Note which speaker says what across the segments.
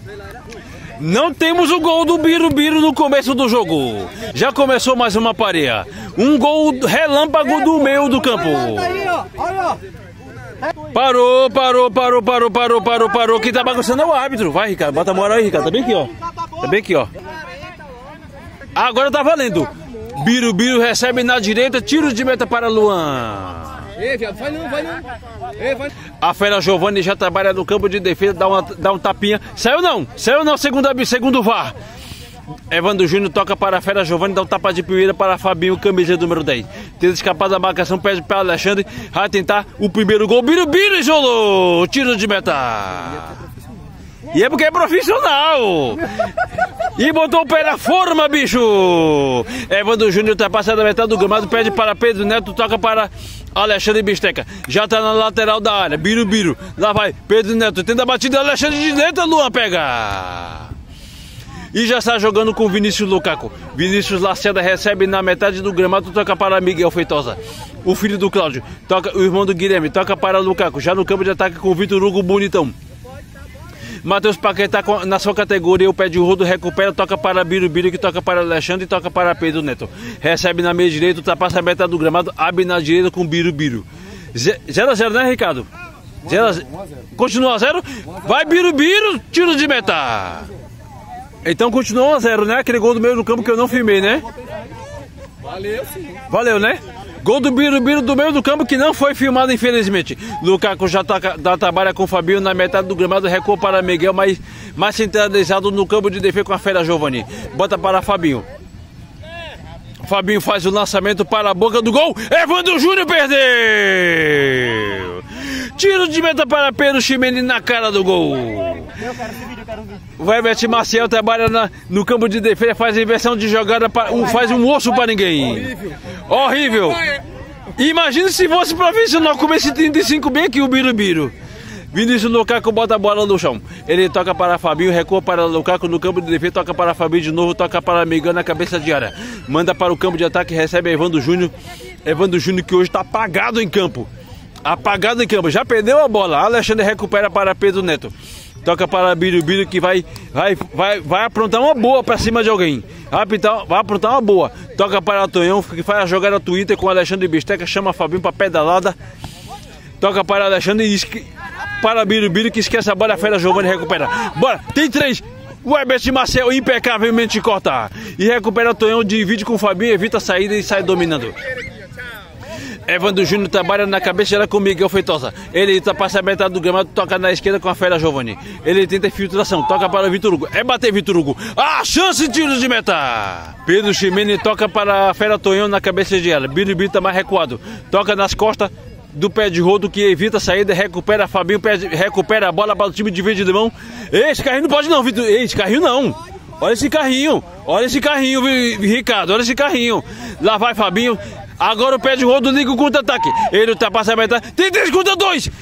Speaker 1: Não temos o gol do Birubiru no começo do jogo. Já começou mais uma pareia. Um gol relâmpago do meio do campo. Parou. Quem tá bagunçando é o árbitro. Vai, Ricardo, bota a moral aí, Ricardo. Tá bem aqui, ó. Agora tá valendo. Birubiru recebe na direita, tiro de meta para Luan.
Speaker 2: Ei, viado, vai não.
Speaker 1: A Fera Giovanni já trabalha no campo de defesa, dá um tapinha. Saiu não, segundo VAR. Evandro Júnior toca para a Fera Giovanni, dá um tapa de primeira para Fabinho, camisa número 10. Tenta escapar da marcação, pede para Alexandre. Vai tentar o primeiro gol. Birubiru isolou, tiro de meta. E é porque é profissional. E botou o pé na forma, bicho. Evandro Júnior ultrapassa da metade do gramado, pede para Pedro Neto, toca para Alexandre Bisteca. Já tá na lateral da área, Birubiru. Lá vai, Pedro Neto, tenta a batida, Alexandre de dentro, Luan pega. E já está jogando com Vinícius Lukaku. Vinícius Lacerda recebe na metade do gramado, toca para Miguel Feitosa. O filho do Cláudio, toca o irmão do Guilherme, toca para Lukaku. Já no campo de ataque com o Vitor Hugo bonitão. Matheus Paquetá na sua categoria, o pé de rodo recupera, toca para Birubiru, que toca para Alexandre e toca para Pedro Neto. Recebe na meia direita, ultrapassa a metade do gramado, abre na direita com Birubiru. 0-0, né, Ricardo? 0-0. Continua 0? Vai Birubiru, tiro de meta. Então continua 1-0, né? Aquele gol do meio do campo que eu não filmei, né?
Speaker 2: Valeu, sim.
Speaker 1: Valeu, né? Gol do Birubiru do meio do campo que não foi filmado, infelizmente. Lukaku já trabalha com o Fabinho na metade do gramado, recua para Miguel, mas mais centralizado no campo de defesa com a Fera Giovanni. Bota para Fabinho. Fabinho faz o lançamento para a boca do gol. Evandro Júnior perdeu. Tiro de meta para Pedro Ximenes na cara do gol. O Herbert Maciel trabalha no campo de defesa, faz a inversão de jogada, faz um osso para ninguém. Horrível. Imagina se fosse profissional como esse 35 bem aqui, o Birubiru. Vinícius Lukaku bota a bola no chão. Ele toca para Fabinho, recua para Lukaku no campo de defesa, toca para Fabinho de novo, toca para Miguel na cabeça de área. Manda para o campo de ataque, recebe Evandro Júnior. Evandro Júnior que hoje está apagado em campo. Apagado em campo, já perdeu a bola. Alexandre recupera para Pedro Neto. Toca para Birubiru que vai aprontar uma boa para cima de alguém. Vai aprontar uma boa. Toca para Tonhão que faz a jogada Twitter com Alexandre Bisteca. Chama Fabinho para pedalada. Toca para Alexandre e para Birubiru que esquece a bola. A Fera Giovanni recupera. Bora, tem 3. O Herbert Marcel impecavelmente corta. E recupera Tonhão, divide com o Fabinho, evita a saída e sai dominando. Evandro Júnior trabalha na cabeça dela com Miguel Feitosa. Ele passa a metade do gramado, toca na esquerda com a Fera Giovanni. Ele tenta infiltração, toca para o Vitor Hugo. É bater Vitor Hugo. Ah, chance de tiro de meta. Pedro Ximenes toca para a Fera Tonhão na cabeça de ela. Birubiru está mais recuado. Toca nas costas do pé de rodo que evita a saída, recupera Fabinho, recupera a bola para o time de verde de mão. Esse carrinho não pode não, Vitor. Esse carrinho não. Olha esse carrinho, Ricardo, olha esse carrinho. Lá vai Fabinho. Agora o pé de rodo liga o contra-ataque. Ele ultrapassa a metade. Tem 3 contra 2.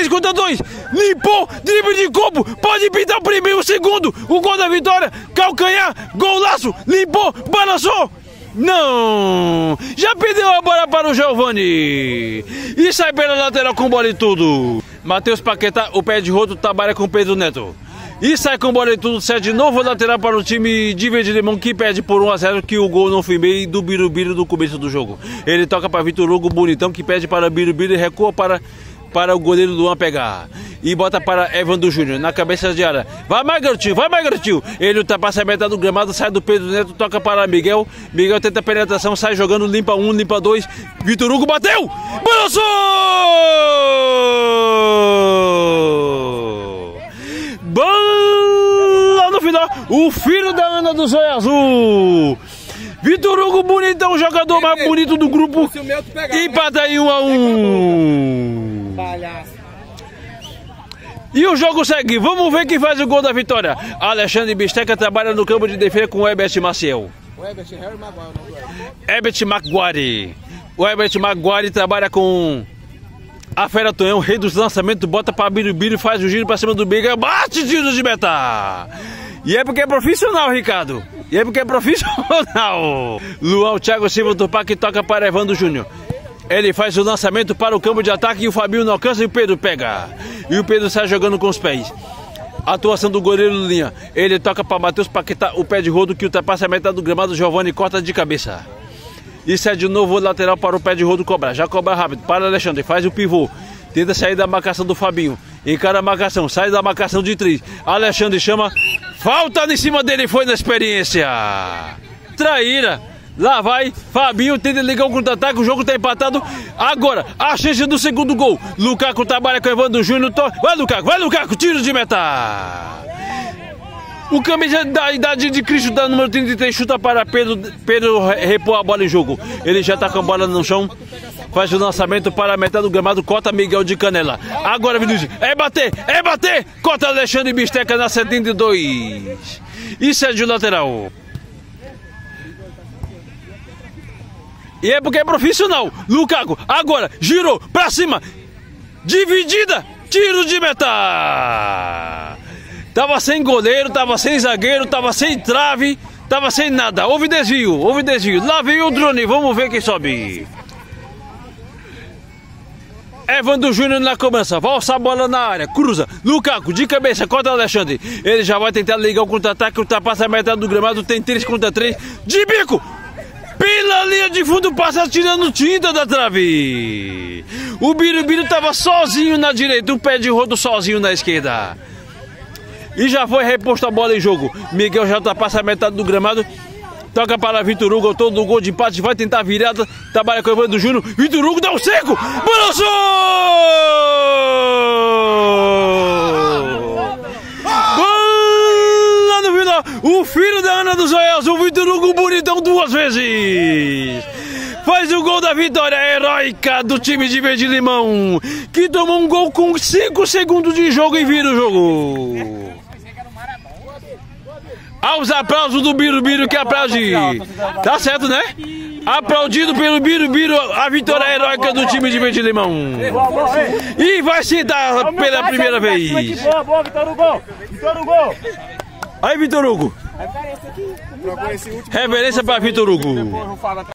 Speaker 1: Limpou, drible de corpo. Pode pintar o primeiro e o segundo. O gol da vitória. Calcanhar, golaço. Limpou, balançou. Não. Já perdeu a bola para o Giovanni. E sai pela lateral com bola e tudo. Matheus Paquetá, o pé de rodo, trabalha com Pedro Neto. E sai com bola e tudo, sai de novo lateral para o time de Verde Limão que perde por 1-0, que o gol não foi meio do Birubiru do começo do jogo. Ele toca para Vitor Hugo bonitão que pede para Birubiru e recua para o goleiro Luan pegar. E bota para Evandro Júnior na cabeça de área. Vai mais garotinho. Ele ultrapassa a metade do gramado, sai do Pedro Neto, toca para Miguel. Miguel tenta a penetração, sai jogando, limpa 1, limpa 2. Vitor Hugo bateu! Balançou! Bola no final, o filho da Ana do Zóio Azul. Vitor Hugo bonitão, jogador mais bonito do grupo. Empata aí 1-1. E o jogo segue, vamos ver quem faz o gol da vitória. Alexandre Bisteca trabalha no campo de defesa com o Herbert Maciel. Herbert Maguire. O Herbert Maguire trabalha com a Fera Tonhão, rei dos lançamentos, bota para Birubiru, faz o giro para cima do Biga, bate tiro de meta. E é porque é profissional, Ricardo. Luan, o Thiago Silva do Parque toca para Evandro Júnior. Ele faz o lançamento para o campo de ataque e o Fabinho não alcança e o Pedro pega. E o Pedro sai jogando com os pés. Atuação do goleiro Lulinha. Ele toca para Matheus Paquetá, o pé de rodo que ultrapassa a metade do gramado. Giovanni corta de cabeça. Isso é de novo o lateral para o pé de rodo cobrar. Já cobra rápido para Alexandre, faz o pivô. Tenta sair da marcação do Fabinho. Encara a marcação, sai da marcação de 3. Alexandre chama. Falta em cima dele, foi na experiência. Traíra. Lá vai, Fabinho tenta ligar o contra-ataque, o jogo está empatado. Agora, a chance do segundo gol. Lukaku trabalha com o Evandro Júnior. Vai Lukaku, tiro de meta. O camisa da idade de Cristo, da número 33, chuta para Pedro repor a bola em jogo. Ele já está com a bola no chão. Faz o lançamento para a metade do gramado, cota Miguel de Canela. Agora Vinícius, é bater! Cota Alexandre Bisteca na 72. Isso é de lateral. E é porque é profissional. Lukaku, agora, girou pra cima. Dividida, tiro de meta. Tava sem goleiro, tava sem zagueiro, tava sem trave, tava sem nada. Houve desvio. Lá veio o drone, vamos ver quem sobe. Evandro Júnior na cobrança, valsa a bola na área, cruza, Lukaku de cabeça contra Alexandre. Ele já vai tentar ligar o contra-ataque, ultrapassa a metade do gramado, tem 3 contra 3, de bico. Pela linha de fundo, passa tirando tinta da trave. O Birubiru estava sozinho na direita, o pé de rodo sozinho na esquerda. E já foi reposto a bola em jogo. Miguel já ultrapassa a metade do gramado. Toca para Vitor Hugo, todo gol de empate, vai tentar a virada. Trabalha com o Evandro Júnior. Vitor Hugo dá um seco. Balançou! O filho da Ana dos Olhos, o Vitor Hugo bonitão 2 vezes. Faz o gol da vitória heróica do time de Verde Limão, que tomou um gol com 5 segundos de jogo e vira o jogo. Aos aplausos do Birubiru que aplaude. Tá certo, né? Aplaudido pelo Birubiru a vitória heróica do time de Verde Limão. E vai se dar pela primeira vez.
Speaker 3: Boa, Vitor Hugo.
Speaker 1: Aí, Vitor Hugo. Reverência para Vitor Hugo.